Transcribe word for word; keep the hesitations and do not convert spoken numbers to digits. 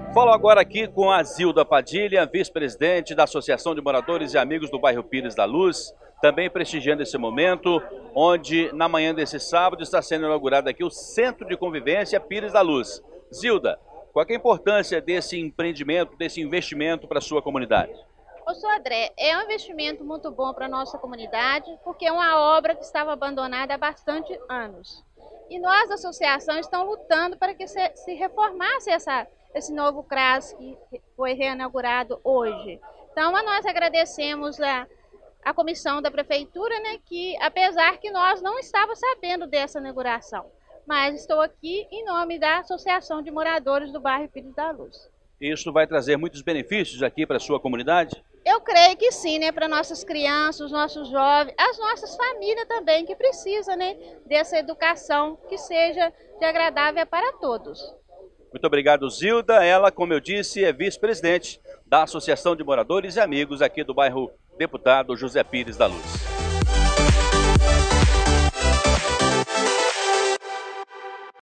Falo agora aqui com a Zilda Padilha, vice-presidente da Associação de Moradores e Amigos do Bairro Pires da Luz, também prestigiando esse momento, onde na manhã desse sábado está sendo inaugurado aqui o Centro de Convivência Pires da Luz. Zilda, qual é a importância desse empreendimento, desse investimento para a sua comunidade? Ô, senhor André, é um investimento muito bom para a nossa comunidade, porque é uma obra que estava abandonada há bastante anos. E nós, da associação, estamos lutando para que se, se reformasse essa, esse novo CRAS que foi reinaugurado hoje. Então, nós agradecemos a, a comissão da prefeitura, né, que apesar que nós não estávamos sabendo dessa inauguração, mas estou aqui em nome da Associação de Moradores do Bairro Pires da Luz. Isso vai trazer muitos benefícios aqui para a sua comunidade? Eu creio que sim, né, para nossas crianças, os nossos jovens, as nossas famílias também, que precisam, né, dessa educação que seja de agradável para todos. Muito obrigado, Zilda. Ela, como eu disse, é vice-presidente da Associação de Moradores e Amigos aqui do bairro Deputado José Pires da Luz.